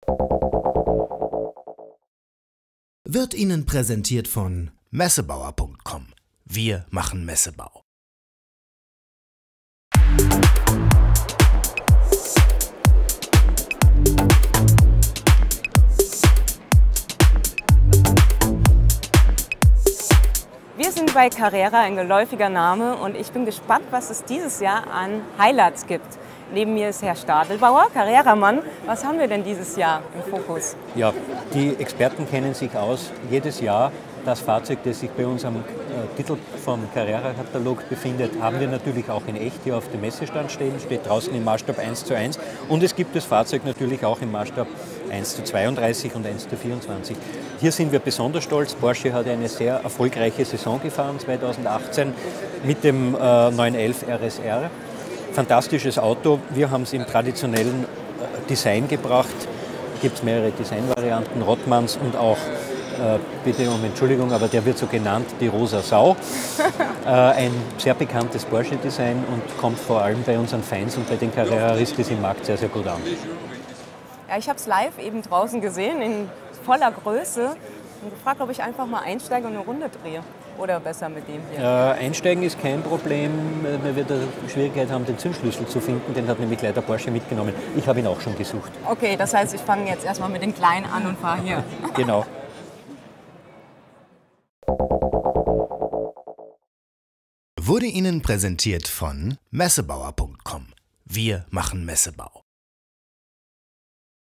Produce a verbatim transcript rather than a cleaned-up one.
Wird Ihnen präsentiert von Messebauer Punkt com. Wir machen Messebau. Wir sind bei Carrera, ein geläufiger Name, und ich bin gespannt, was es dieses Jahr an Highlights gibt. Neben mir ist Herr Stadelbauer, Carrera-Mann. Was haben wir denn dieses Jahr im Fokus? Ja, die Experten kennen sich aus. Jedes Jahr das Fahrzeug, das sich bei uns am äh, Titel vom Carrera-Katalog befindet, haben wir natürlich auch in echt hier auf dem Messestand stehen. Steht draußen im Maßstab eins zu eins. Und es gibt das Fahrzeug natürlich auch im Maßstab eins zu zweiunddreißig und eins zu vierundzwanzig. Hier sind wir besonders stolz. Porsche hat eine sehr erfolgreiche Saison gefahren zweitausendachtzehn mit dem äh, neun elf R S R. Fantastisches Auto. Wir haben es im traditionellen äh, Design gebracht. Gibt es mehrere Designvarianten, Rottmanns und auch, äh, bitte um Entschuldigung, aber der wird so genannt, die Rosa Sau. äh, ein sehr bekanntes Porsche-Design und kommt vor allem bei unseren Fans und bei den Carreraristas im Markt sehr, sehr gut an. Ja, ich habe es live eben draußen gesehen, in voller Größe, und gefragt, ob ich einfach mal einsteige und eine Runde drehe. Oder besser mit dem hier? Äh, einsteigen ist kein Problem, weil wir da Schwierigkeit haben, den Zündschlüssel zu finden. Den hat nämlich leider Porsche mitgenommen. Ich habe ihn auch schon gesucht. Okay, das heißt, ich fange jetzt erstmal mit den Kleinen an und fahre hier. Genau. Wurde Ihnen präsentiert von Messebauer Punkt com. Wir machen Messebau.